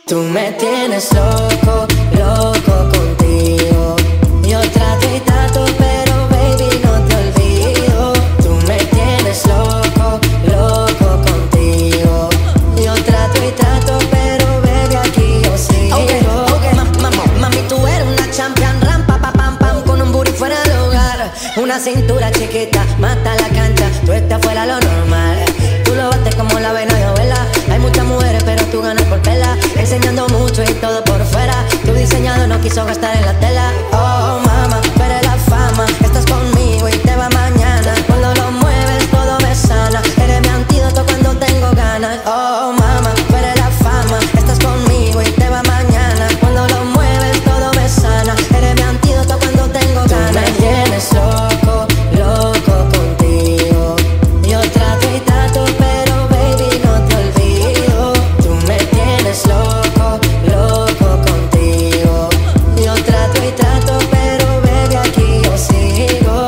Tú me tienes loco, loco contigo. Yo trato y trato, pero baby no te olvido. Tú me tienes loco, loco contigo. Yo trato y trato, pero baby aquí yo sigo. Okay. Mami, tú eres una champion, ram, pa, pa, pam, pam, con un booty fuera del hogar. Una cintura chiquita, mata la cancha, tú estás fuera lo normal. Tú lo bates como la vena de abuela. Hay muchas mujeres, pero tú ganas por tela. Enseñando mucho y todo por fuera. Tu diseñado no quiso gastar en la tela. Oh, mama, tú eres la fama. Estás conmigo y te va mañana. Cuando lo mueves todo me sana. Eres mi antídoto cuando tengo ganas. Oh, mama, tú eres la fama. Estás conmigo y te va mañana. Cuando lo mueves todo me sana. Eres mi antídoto cuando tengo ganas. Tú me tienes loco, loco contigo. Yo trato y trato, pero baby no te olvido. Tú me tienes loco, loco contigo. Yo trato y trato, pero baby aquí yo sigo.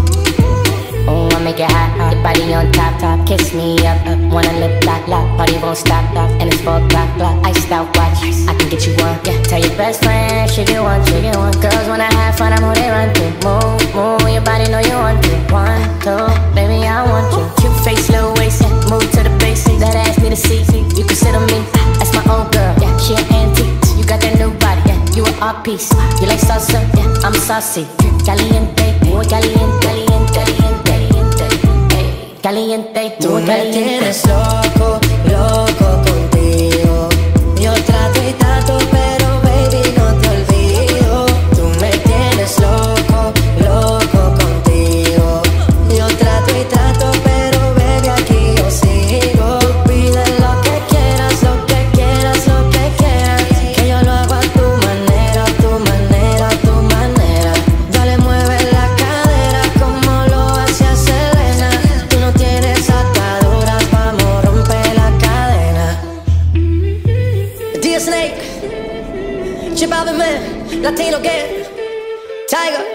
Oh, I make it hot, hot, your body on top, top. Kiss me up, up, wanna lip lock, lock. Party won't stop, stop, and it's 4 o'clock, clock. Iced out watch, I can get you one, yeah. Tell your best friend, she get one, she get one. Girls wanna have fun, I'm who they run to. Move, move, your body know you want to. 1, 2, baby I want you. Cute face, little waist, yeah. Move to the basics. That ass need a seat, you can sit on me. That's my old girl, yeah. She an antique, you got that new body, yeah. You an art piece, you like salsa, yeah. I'm saucy, caliente, muy caliente, caliente, caliente, caliente, caliente. Tú me tienes loco, loco contigo. Yo trato y trato, pero baby no te olvido. Tú me tienes loco, loco contigo. Yo trato y trato, pero baby aquí yo sigo. Pide lo que quieras, lo que quieras, lo que quieras. Que yo lo hago a tu manera, a tu manera, a tu manera. Dale, mueve la cadera como lo hacía Selena. Tú no tienes ataduras, vamos, rompe la cadena. Snake, Balvin, Latino gang, Tyga.